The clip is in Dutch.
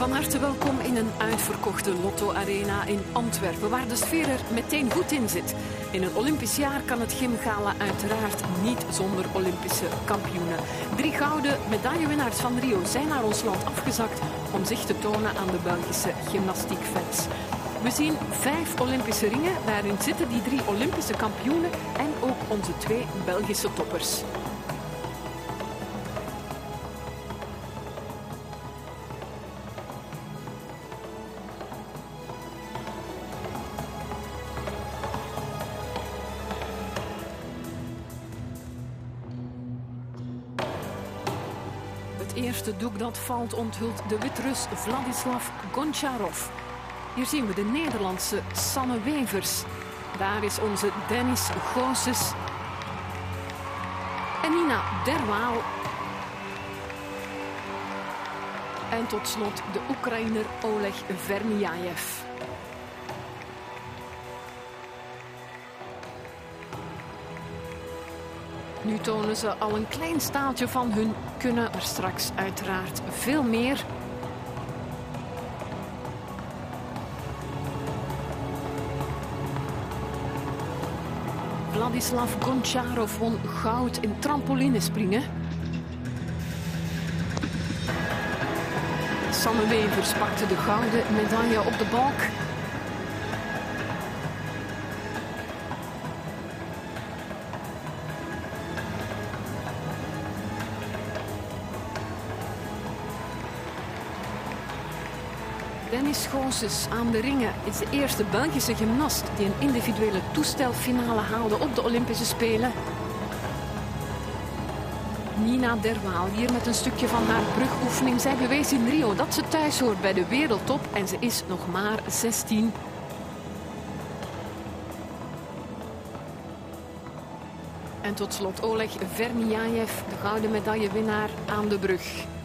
Van harte welkom in een uitverkochte Lotto Arena in Antwerpen, waar de sfeer er meteen goed in zit. In een Olympisch jaar kan het gymgala uiteraard niet zonder Olympische kampioenen. 3 gouden medaillewinnaars van Rio zijn naar ons land afgezakt om zich te tonen aan de Belgische gymnastiekfans. We zien 5 Olympische ringen, daarin zitten die 3 Olympische kampioenen en ook onze 2 Belgische toppers. Het eerste doek dat valt onthult de Wit-Rus Vladislav Goncharov. Hier zien we de Nederlandse Sanne Wevers. Daar is onze Dennis Goossens. En Nina Derwaal. En tot slot de Oekraïner Oleg Verniajev. Nu tonen ze al een klein staaltje van hun kunnen, maar straks uiteraard veel meer. Vladislav Goncharov won goud in trampolinespringen. Sanne Wevers pakte de gouden medaille op de balk. Dennis Goossens aan de ringen is de eerste Belgische gymnast die een individuele toestelfinale haalde op de Olympische Spelen. Nina Derwaal hier met een stukje van haar brugoefening. Zij bewees in Rio dat ze thuis hoort bij de wereldtop en ze is nog maar 16. En tot slot Oleg Verniajev, de gouden medaillewinnaar aan de brug.